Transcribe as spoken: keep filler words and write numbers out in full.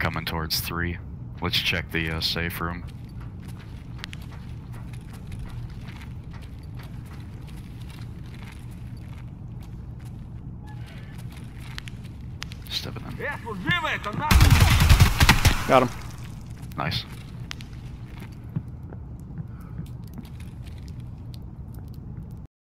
coming towards three. Let's check the uh, safe room. Stepping in. Got him. Nice.